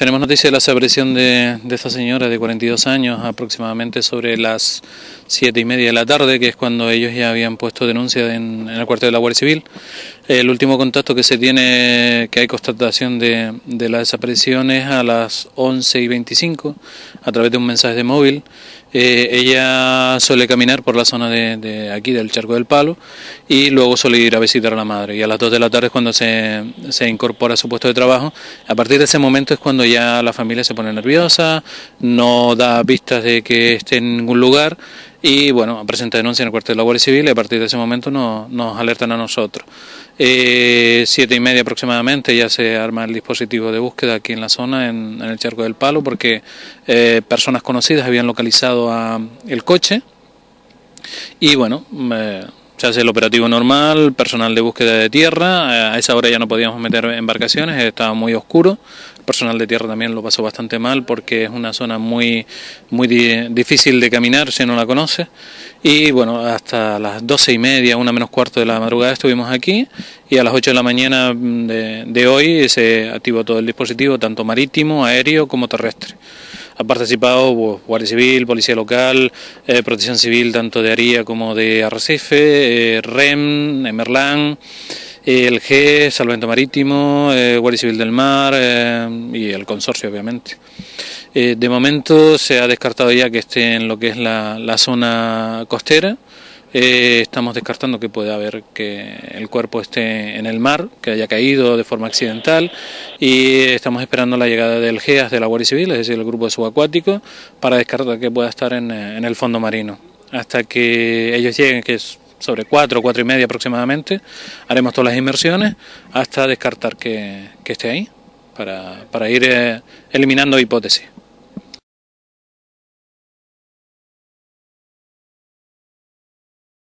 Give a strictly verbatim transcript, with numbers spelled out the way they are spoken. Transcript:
Tenemos noticia de la desaparición de, de esta señora de cuarenta y dos años, aproximadamente sobre las siete y media de la tarde, que es cuando ellos ya habían puesto denuncia en, en el cuartel de la Guardia Civil. El último contacto que se tiene, que hay constatación de, de la desaparición, es a las once y veinticinco, a través de un mensaje de móvil. Eh, ella suele caminar por la zona de, de aquí, del Charco del Palo, y luego suele ir a visitar a la madre. Y a las dos de la tarde es cuando se, se incorpora a su puesto de trabajo. A partir de ese momento es cuando ya la familia se pone nerviosa, no da pistas de que esté en ningún lugar, y bueno, presenta denuncia en el cuartel de la Guardia Civil, y a partir de ese momento no, nos alertan a nosotros. Eh, siete y media aproximadamente ya se arma el dispositivo de búsqueda aquí en la zona, en, en el Charco del Palo, porque eh, personas conocidas habían localizado a el coche, y bueno, eh, se hace el operativo normal, personal de búsqueda de tierra. A esa hora ya no podíamos meter embarcaciones, estaba muy oscuro. El personal de tierra también lo pasó bastante mal porque es una zona muy, muy difícil de caminar si no la conoce. Y bueno, hasta las doce y media, una menos cuarto de la madrugada estuvimos aquí, y a las ocho de la mañana de, de hoy se activó todo el dispositivo, tanto marítimo, aéreo como terrestre. Ha participado pues, Guardia Civil, Policía Local, eh, Protección Civil tanto de Aría como de Arrecife, eh, REM, Emerlán, eh, el G, Salvamento Marítimo, eh, Guardia Civil del Mar eh, y el consorcio, obviamente. Eh, de momento se ha descartado ya que esté en lo que es la, la zona costera. Eh, estamos descartando que pueda haber que el cuerpo esté en el mar, que haya caído de forma accidental, y estamos esperando la llegada del G E A S de la Guardia Civil, es decir, el grupo subacuático, para descartar que pueda estar en, en el fondo marino. Hasta que ellos lleguen, que es sobre cuatro, cuatro y media aproximadamente, haremos todas las inmersiones hasta descartar que, que esté ahí, para, para ir eh, eliminando hipótesis.